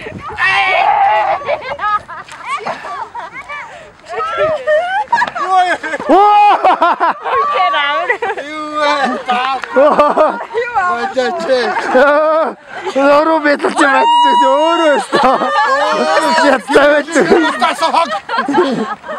Get out! Өөрөө бэлдэж байсан. Өөрөө өстөө. Яттай байт.